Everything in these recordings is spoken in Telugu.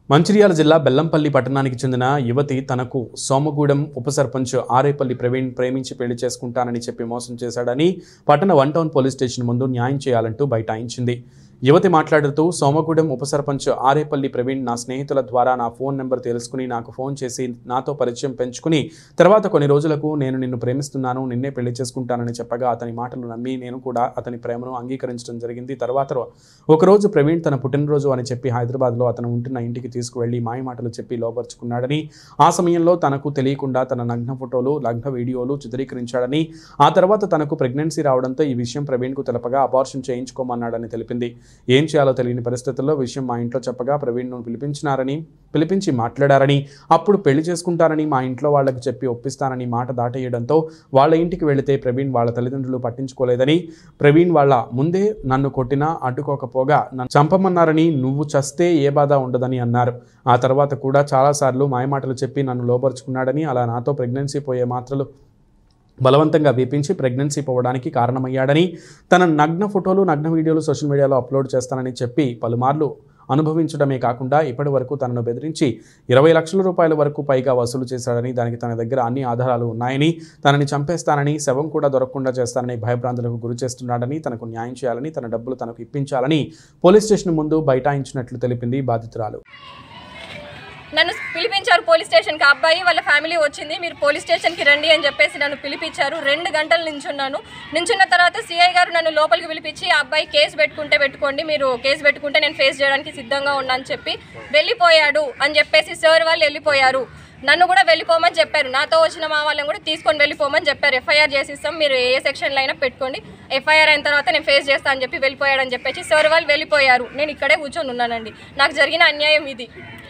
మంచిర్యాల జిల్లా బెల్లంపల్లి పట్టణానికి చెందిన యువతి తనకు సోమగూడెం ఉప సర్పంచ్ ఆరేపల్లి ప్రవీణ్ ప్రేమించి పెళ్లి చేసుకుంటానని చెప్పి మోసం చేశాడని పట్టణ 1 టౌన్ పోలీస్ స్టేషన్ ముందు న్యాయం చేయాలంటూ బైఠాయించింది. యువతి మాట్లాడుతూ సోమగూడెం ఉప సర్పంచ్ ఆరేపల్లి ప్రవీణ్ నా స్నేహితుల ద్వారా నా ఫోన్ నెంబర్ తెలుసుకుని నాకు ఫోన్ చేసి నాతో పరిచయం పెంచుకుని తర్వాత కొన్ని రోజులకు నేను నిన్ను ప్రేమిస్తున్నాను, నిన్నే పెళ్లి చేసుకుంటానని చెప్పగా అతని మాటలు నమ్మి నేను కూడా అతని ప్రేమను అంగీకరించడం జరిగింది. తర్వాత ఒకరోజు ప్రవీణ్ తన పుట్టినరోజు అని చెప్పి హైదరాబాద్లో అతను ఉంటున్న ఇంటికి తీసుకువెళ్లి మాయమాటలు చెప్పి లోపరుచుకున్నాడని, ఆ సమయంలో తనకు తెలియకుండా తన నగ్న ఫోటోలు నగ్న వీడియోలు చిత్రీకరించాడని, ఆ తర్వాత తనకు ప్రెగ్నెన్సీ రావడంతో ఈ విషయం ప్రవీణ్కు తెలపగా అబార్షన్ చేయించుకోమన్నాడని తెలిపింది. ఏం చేయాలో తెలియని పరిస్థితుల్లో విషయం మా ఇంట్లో చెప్పగా ప్రవీణ్ను పిలిపించి మాట్లాడారని, అప్పుడు పెళ్లి చేసుకుంటారని మా ఇంట్లో వాళ్లకు చెప్పి ఒప్పిస్తానని మాట దాటేయడంతో వాళ్ళ ఇంటికి వెళితే ప్రవీణ్ వాళ్ళ తల్లిదండ్రులు పట్టించుకోలేదని, ప్రవీణ్ వాళ్ళ ముందే నన్ను కొట్టినా అడ్డుకోకపోగా నన్ను చంపమన్నారని, నువ్వు చస్తే ఏ బాధ ఉండదని అన్నారు. ఆ తర్వాత కూడా చాలాసార్లు మాయమాటలు చెప్పి నన్ను లోపరుచుకున్నాడని, అలా నాతో ప్రెగ్నెన్సీ పోయే మాత్రలు బలవంతంగా వేపించి ప్రెగ్నెన్సీ పోవడానికి కారణమయ్యాడని, తన నగ్న ఫోటోలు నగ్న వీడియోలు సోషల్ మీడియాలో అప్లోడ్ చేస్తానని చెప్పి పలుమార్లు అనుభవించడమే కాకుండా ఇప్పటి వరకు తనను బెదిరించి 20 లక్షల రూపాయల వరకు పైగా వసూలు చేశాడని, దానికి తన దగ్గర అన్ని ఆధారాలు ఉన్నాయని, తనని చంపేస్తానని, శవం కూడా దొరకకుండా చేస్తానని భయభ్రాంతులకు గురి చేస్తున్నాడని, తనకు న్యాయం చేయాలని, తన డబ్బులు తనకు ఇప్పించాలని పోలీస్ స్టేషన్ ముందు బైఠాయించినట్లు తెలిపింది బాధితురాలు. నన్ను పిలిపించారు పోలీస్ స్టేషన్కి. అబ్బాయి వాళ్ళ ఫ్యామిలీ వచ్చింది, మీరు పోలీస్ స్టేషన్కి రండి అని చెప్పేసి నన్ను పిలిపించారు. 2 గంటలు నించున్న తర్వాత సిఐ గారు నన్ను లోపలికి పిలిపించి ఆ అబ్బాయి కేసు పెట్టుకోండి, మీరు కేసు పెట్టుకుంటే నేను ఫేస్ చేయడానికి సిద్ధంగా ఉన్నా అని చెప్పి వెళ్ళిపోయాడు అని చెప్పేసి సార్ వాళ్ళు వెళ్ళిపోయారు. నన్ను కూడా వెళ్ళిపోమని చెప్పారు. నాతో వచ్చిన మా వాళ్ళని కూడా తీసుకొని వెళ్ళిపోమని చెప్పారు. ఎఫ్ఐఆర్ చేసిస్తాం, మీరు ఏ సెక్షన్లో అయినా పెట్టుకోండి, ఎఫ్ఐఆర్ అయిన తర్వాత నేను ఫేస్ చేస్తా అని చెప్పి వెళ్ళిపోయాడని చెప్పేసి సార్ వాళ్ళు వెళ్ళిపోయారు. నేను ఇక్కడే కూర్చొని ఉన్నానండి. నాకు జరిగిన అన్యాయం ఇది.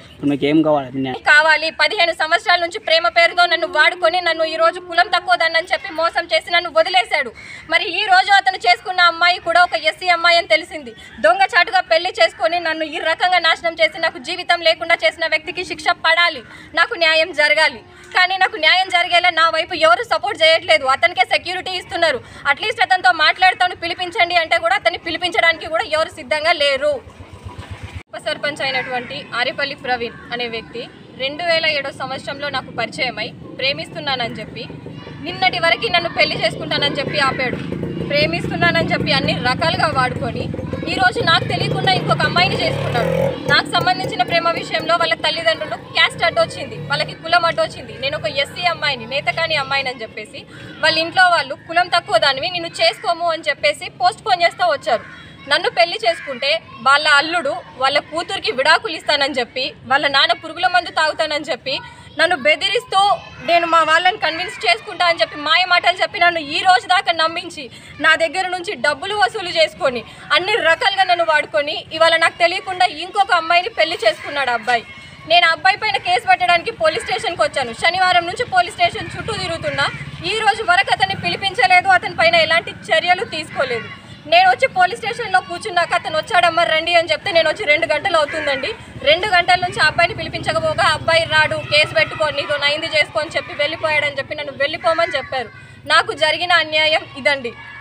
కావాలి 15 సంవత్సరాల నుంచి ప్రేమ పేరుతో నన్ను వాడుకొని నన్ను ఈ రోజు కులం తక్కువదని చెప్పి మోసం చేసి నన్ను వదిలేశాడు. మరి ఈ రోజు అతను చేసుకున్న అమ్మాయి కూడా ఒక ఎస్సీ అమ్మాయి అని తెలిసింది. దొంగచాటుగా పెళ్లి చేసుకొని నన్ను ఈ రకంగా నాశనం చేసి నాకు జీవితం లేకుండా చేసిన వ్యక్తికి శిక్ష పడాలి, నాకు న్యాయం జరగాలి. కానీ నాకు న్యాయం జరిగేలా నా వైపు ఎవరు సపోర్ట్ చేయట్లేదు. అతనికే సెక్యూరిటీ ఇస్తున్నారు. అట్లీస్ట్ అతనితో మాట్లాడుతాను పిలిపించండి అంటే కూడా అతన్ని పిలిపించడానికి కూడా ఎవరు సిద్ధంగా లేరు. ఉప సర్పంచ్ అయినటువంటి ఆరేపల్లి ప్రవీణ్ అనే వ్యక్తి 2007 సంవత్సరంలో నాకు పరిచయమై ప్రేమిస్తున్నానని చెప్పి నిన్నటి వరకు నన్ను పెళ్లి చేసుకుంటానని చెప్పి ఆపాడు. ప్రేమిస్తున్నానని చెప్పి అన్ని రకాలుగా వాడుకొని ఈరోజు నాకు తెలియకుండా ఇంకొక అమ్మాయిని చేసుకున్నాడు. నాకు సంబంధించిన ప్రేమ విషయంలో వాళ్ళ తల్లిదండ్రులు క్యాస్ట్ అడ్డొచ్చింది, వాళ్ళకి కులం అడ్డొచ్చింది. నేను ఒక ఎస్సీ అమ్మాయిని, నేతకాని అమ్మాయిని అని చెప్పేసి వాళ్ళ ఇంట్లో వాళ్ళు కులం తక్కువ దానివి నిన్ను చేసుకోము అని చెప్పేసి పోస్ట్ పోన్ చేస్తూ వచ్చారు. నన్ను పెళ్లి చేసుకుంటే వాళ్ళ అల్లుడు వాళ్ళ కూతురికి విడాకులు ఇస్తానని చెప్పి, వాళ్ళ నాన్న పురుగుల మందు తాగుతానని చెప్పి నన్ను బెదిరిస్తూ నేను మా వాళ్ళని కన్విన్స్ చేసుకుంటా అని చెప్పి మాయ మాటలు చెప్పి నన్ను ఈ రోజు దాకా నమ్మించి నా దగ్గర నుంచి డబ్బులు వసూలు చేసుకొని అన్ని రకాలుగా నన్ను వాడుకొని ఇవాళ నాకు తెలియకుండా ఇంకొక అమ్మాయిని పెళ్లి చేసుకున్నాడు అబ్బాయి. నేను అబ్బాయి పైన కేసు పెట్టడానికి పోలీస్ స్టేషన్కి వచ్చాను. శనివారం నుంచి పోలీస్ స్టేషన్ చుట్టూ తిరుగుతున్నా. ఈ రోజు వరకు అతన్ని పిలిపించలేదు, అతని పైన ఎలాంటి చర్యలు తీసుకోలేదు. నేను వచ్చి పోలీస్ స్టేషన్లో కూర్చున్నాక అతను వచ్చాడమ్మా రండి అని చెప్తే నేను వచ్చి 2 గంటలు అవుతుందండి. 2 గంటల నుంచి అబ్బాయిని పిలిపించకపోగా అబ్బాయి రాడు, కేసు పెట్టుకొని నీతో నైంది చేసుకో అని చెప్పి వెళ్ళిపోయాడని చెప్పి నన్ను వెళ్ళిపోమని చెప్పారు. నాకు జరిగిన అన్యాయం ఇదండి.